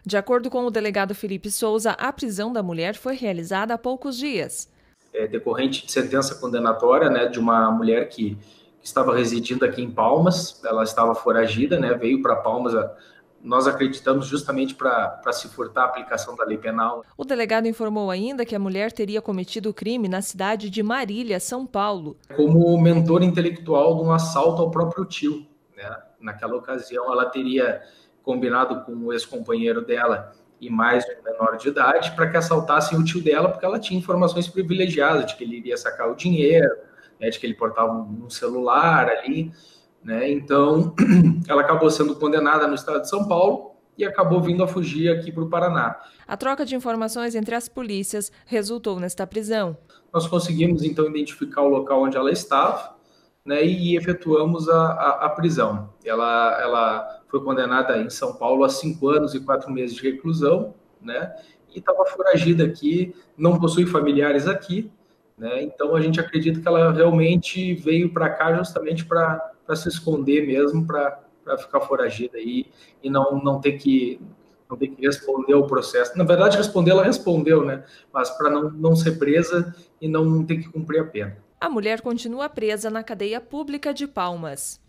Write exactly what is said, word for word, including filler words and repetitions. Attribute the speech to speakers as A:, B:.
A: De acordo com o delegado Felipe Souza, a prisão da mulher foi realizada há poucos dias.
B: É decorrente de sentença condenatória, né, de uma mulher que, que estava residindo aqui em Palmas, ela estava foragida, né, veio para Palmas, nós acreditamos justamente para se furtar a aplicação da lei penal.
A: O delegado informou ainda que a mulher teria cometido o crime na cidade de Marília, São Paulo.
B: Como mentor intelectual de um assalto ao próprio tio, né? Naquela ocasião ela teria combinado com o ex-companheiro dela e mais um menor de idade para que assaltassem o tio dela, porque ela tinha informações privilegiadas de que ele iria sacar o dinheiro, né, de que ele portava um celular ali, né? Então, ela acabou sendo condenada no estado de São Paulo e acabou vindo a fugir aqui para o Paraná.
A: A troca de informações entre as polícias resultou nesta prisão.
B: Nós conseguimos, então, identificar o local onde ela estava, né, e efetuamos a, a, a prisão. Ela, ela foi condenada em São Paulo a cinco anos e quatro meses de reclusão, né, e estava foragida aqui, não possui familiares aqui, né, então a gente acredita que ela realmente veio para cá justamente para se esconder mesmo, para ficar foragida aí e não, não ter que não ter que responder ao processo. Na verdade, responder, ela respondeu, né? Mas para não, não ser presa e não ter que cumprir a pena.
A: A mulher continua presa na cadeia pública de Palmas.